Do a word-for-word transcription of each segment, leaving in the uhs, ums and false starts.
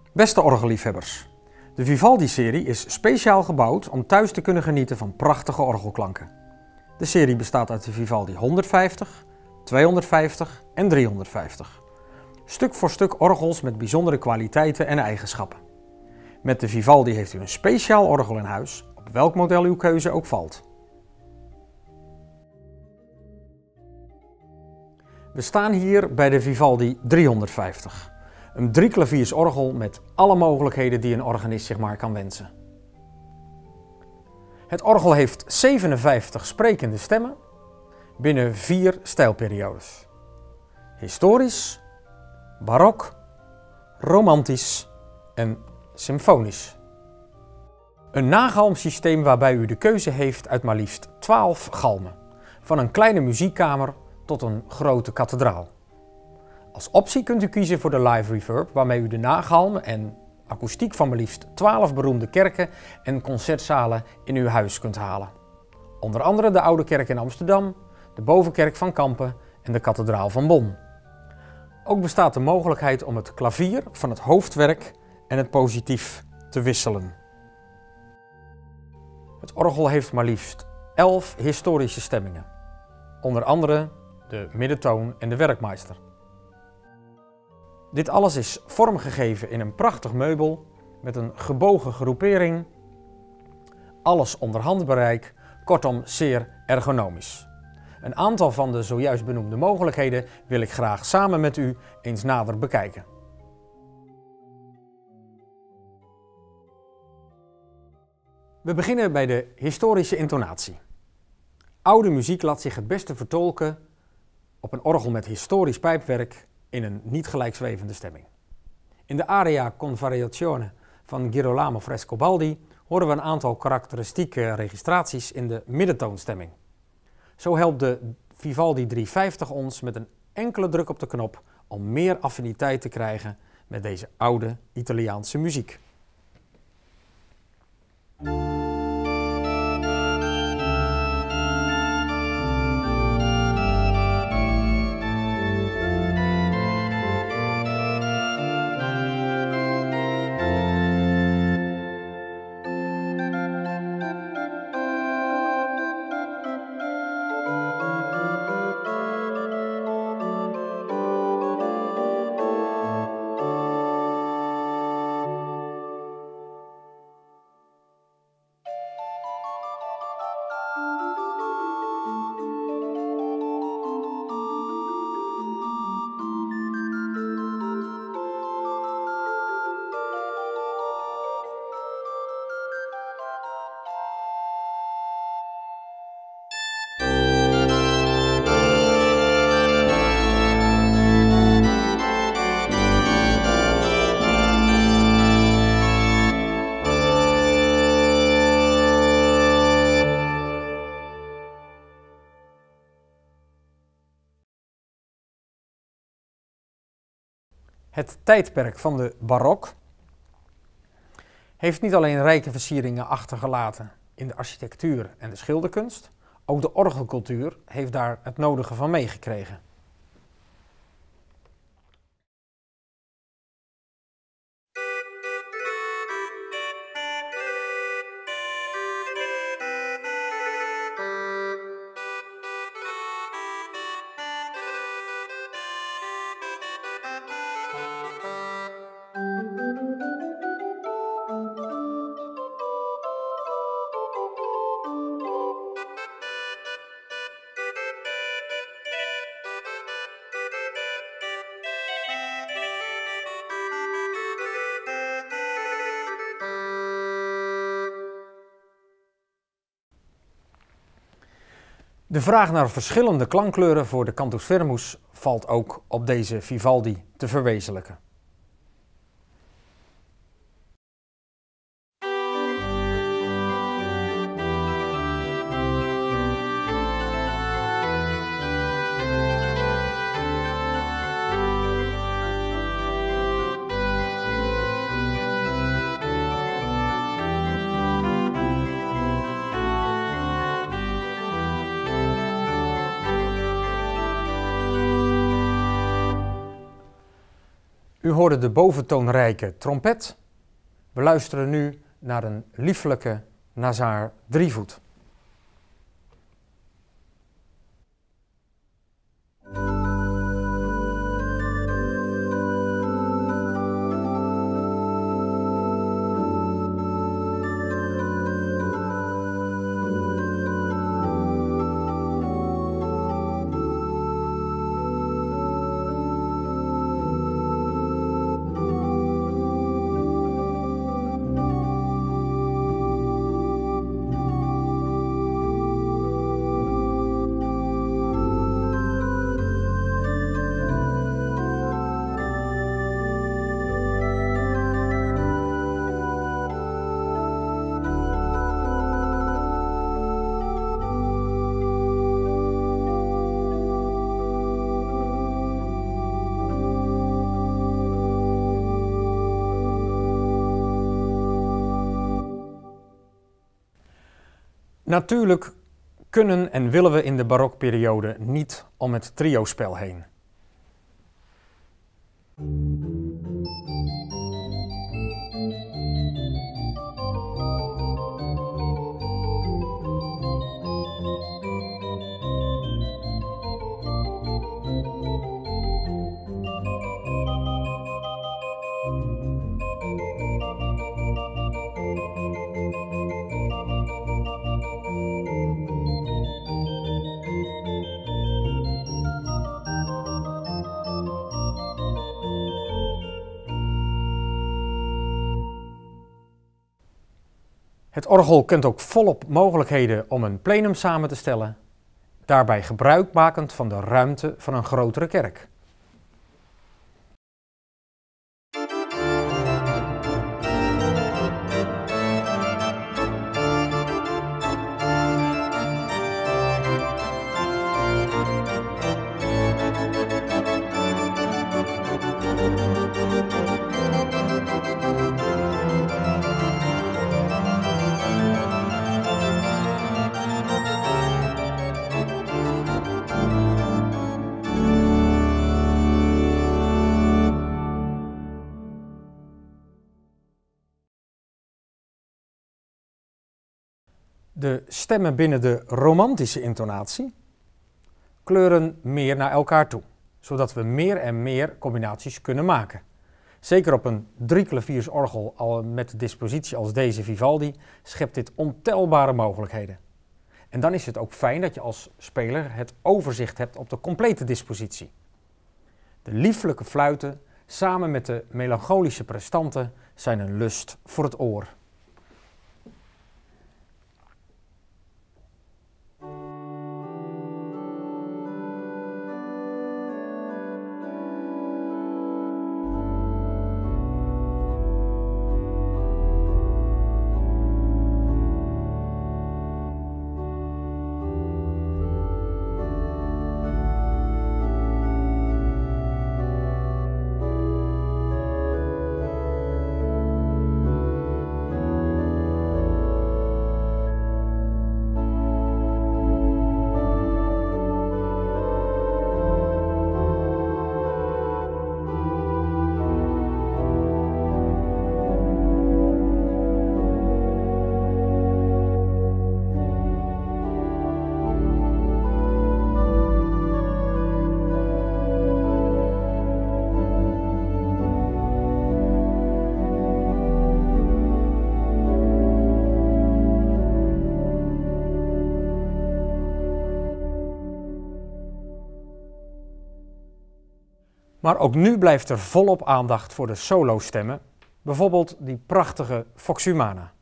Beste orgelliefhebbers, de Vivaldi-serie is speciaal gebouwd om thuis te kunnen genieten van prachtige orgelklanken. De serie bestaat uit de Vivaldi honderdvijftig, tweehonderdvijftig en driehonderdvijftig. Stuk voor stuk orgels met bijzondere kwaliteiten en eigenschappen. Met de Vivaldi heeft u een speciaal orgel in huis, op welk model uw keuze ook valt. We staan hier bij de Vivaldi driehonderdvijftig. Een drieklaviers orgel met alle mogelijkheden die een organist zich maar kan wensen. Het orgel heeft zevenenvijftig sprekende stemmen binnen vier stijlperiodes. Historisch, barok, romantisch en symfonisch. Een nagalmsysteem waarbij u de keuze heeft uit maar liefst twaalf galmen, van een kleine muziekkamer tot een grote kathedraal. Als optie kunt u kiezen voor de live reverb, waarmee u de nagalmen en akoestiek van maar liefst twaalf beroemde kerken en concertzalen in uw huis kunt halen. Onder andere de Oude Kerk in Amsterdam, de Bovenkerk van Kampen en de Kathedraal van Bonn. Ook bestaat de mogelijkheid om het klavier van het hoofdwerk en het positief te wisselen. Het orgel heeft maar liefst elf historische stemmingen, onder andere de middentoon en de werkmeester. Dit alles is vormgegeven in een prachtig meubel met een gebogen groepering, alles onder handbereik, kortom zeer ergonomisch. Een aantal van de zojuist benoemde mogelijkheden wil ik graag samen met u eens nader bekijken. We beginnen bij de historische intonatie. Oude muziek laat zich het beste vertolken op een orgel met historisch pijpwerk in een niet gelijkzwevende stemming. In de aria con variazione van Girolamo Frescobaldi horen we een aantal karakteristieke registraties in de middentoonstemming. Zo helpt de Vivaldi driehonderdvijftig ons met een enkele druk op de knop om meer affiniteit te krijgen met deze oude Italiaanse muziek. Het tijdperk van de barok heeft niet alleen rijke versieringen achtergelaten in de architectuur en de schilderkunst, ook de orgelcultuur heeft daar het nodige van meegekregen. De vraag naar verschillende klankkleuren voor de cantus firmus valt ook op deze Vivaldi te verwezenlijken. U hoorde de boventoonrijke trompet. We luisteren nu naar een lieflijke Nazaar drievoet. Natuurlijk kunnen en willen we in de barokperiode niet om het triospel heen. Het orgel kent ook volop mogelijkheden om een plenum samen te stellen, daarbij gebruikmakend van de ruimte van een grotere kerk. De stemmen binnen de romantische intonatie kleuren meer naar elkaar toe, zodat we meer en meer combinaties kunnen maken. Zeker op een drieklaviersorgel al met dispositie als deze Vivaldi schept dit ontelbare mogelijkheden. En dan is het ook fijn dat je als speler het overzicht hebt op de complete dispositie. De lieflijke fluiten samen met de melancholische prestanten zijn een lust voor het oor. Maar ook nu blijft er volop aandacht voor de solostemmen, bijvoorbeeld die prachtige Vox Humana.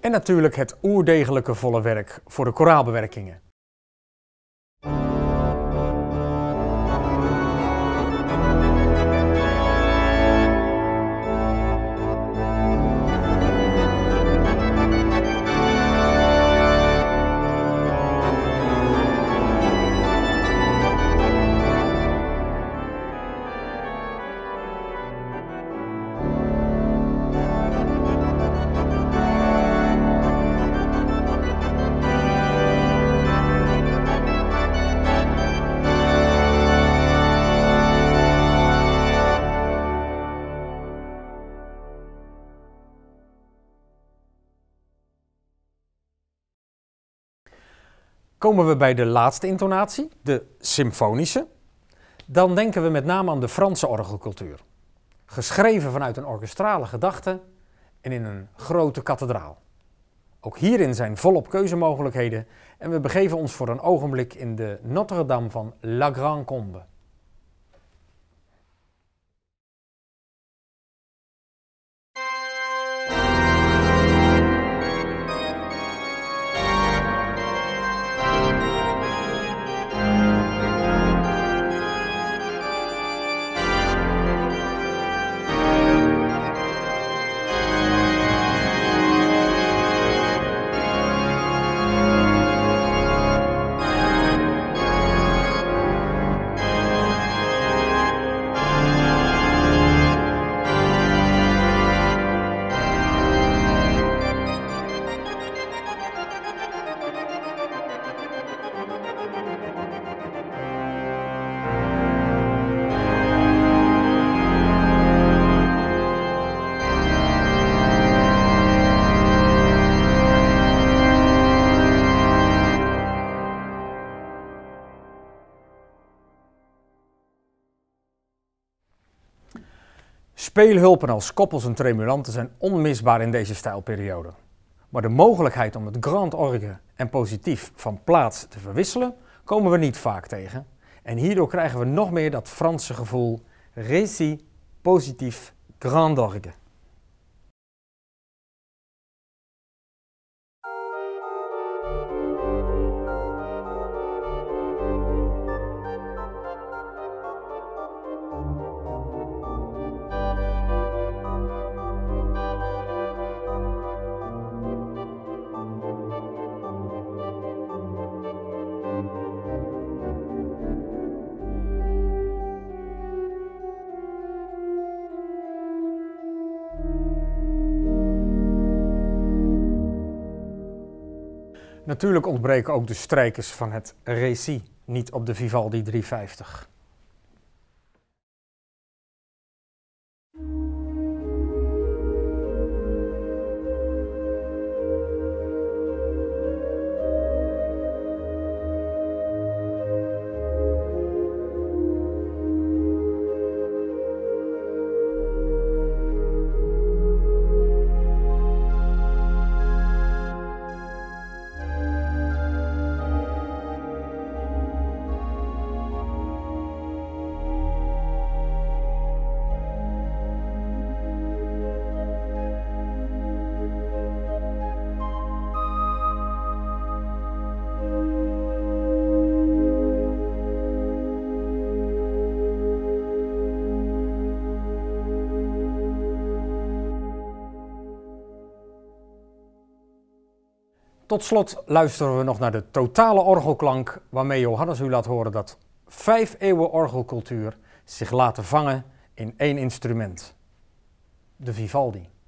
En natuurlijk het oerdegelijke volle werk voor de koraalbewerkingen. Komen we bij de laatste intonatie, de symfonische, dan denken we met name aan de Franse orgelcultuur. Geschreven vanuit een orkestrale gedachte en in een grote kathedraal. Ook hierin zijn volop keuzemogelijkheden en we begeven ons voor een ogenblik in de Notre-Dame van La Grande Combe. Speelhulpen als koppels en tremulanten zijn onmisbaar in deze stijlperiode. Maar de mogelijkheid om het grand orgue en positief van plaats te verwisselen komen we niet vaak tegen. En hierdoor krijgen we nog meer dat Franse gevoel récit, positief, grand orgue. Natuurlijk ontbreken ook de strijkers van het récit niet op de Vivaldi driehonderdvijftig. Tot slot luisteren we nog naar de totale orgelklank waarmee Johannes u laat horen dat vijf eeuwen orgelcultuur zich laten vangen in één instrument, de Vivaldi.